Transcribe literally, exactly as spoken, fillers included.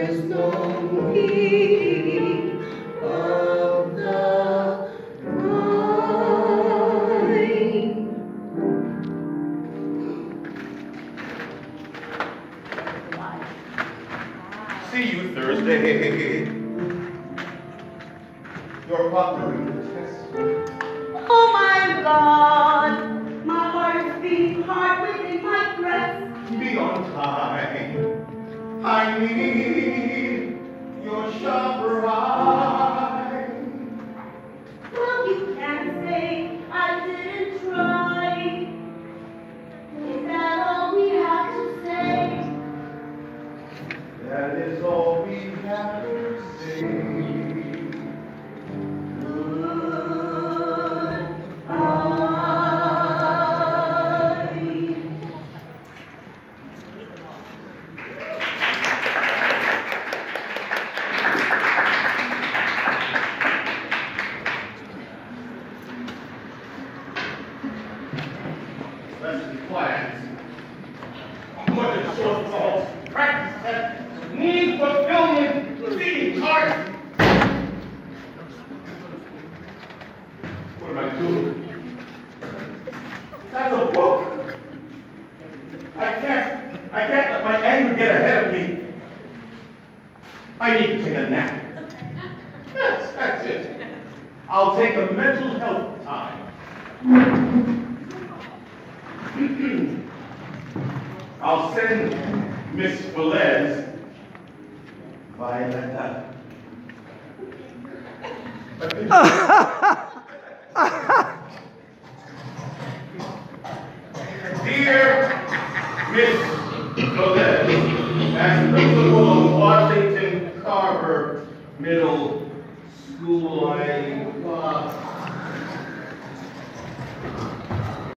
there's no heat of the mind. See you Thursday. Your pottery test. Oh my God, my heart is beating hard within my breast. Be on time. I need your sharper eye. Well, you can't say I didn't try. Is that all we have to say? That is all we have to say. Let's be quiet. What a shortfall. Practice set. Need for filming. Reading cards. What am I doing? That's a book. I can't, I can't let my anger get ahead of me. I need to take a nap. Yes, that's it. I'll take a mental health time. I'll send Miss Velez Violetta. Dear Miss Velez, as principal of Washington Carver Middle School, I